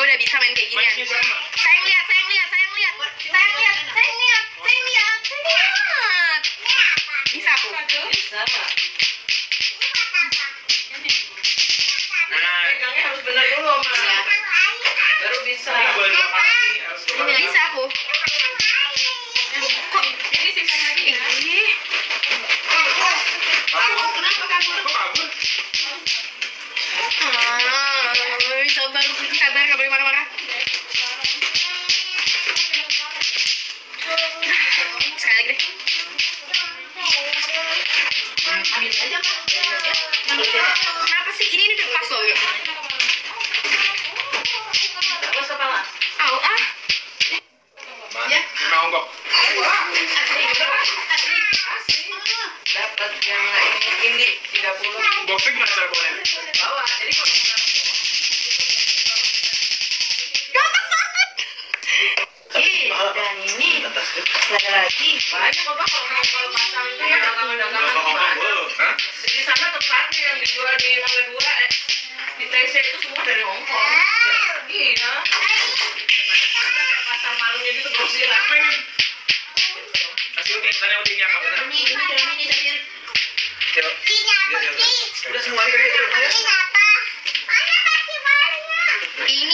udah bisa main kayak gini. Sayang lihat. Bisa aku. Bisa. Nah, Pegangnya harus benar dulu, Mas. Baru bisa. Bisa aku. Kok Ini siksa lagi ya. Kenapa kabur? kok kabur? Sabar, gak boleh marah-marah. Sekali lagi deh. Ambil aja, Pak. Kenapa sih? Ini udah pas loh. Terus kepala. Au ah. Ya, lima ongkok. Dapat yang ini 30. Boxing gimana cara bawanya? Bawa. Jadi kalau Gampang banget. dan ini ada lagi. Banyak Bapak kalau pasang itu ya dagangan-dagangan. Hah? Di sana tempatnya yang dijual di Mangga 2 di TC itu semua dari Hongkong. Iya. Pasar malungnya gitu grosir. Apa ini? Kasih uti, tanya utinya apa? Ini tadi. Yuk. Udah semua di rumah ya. Ini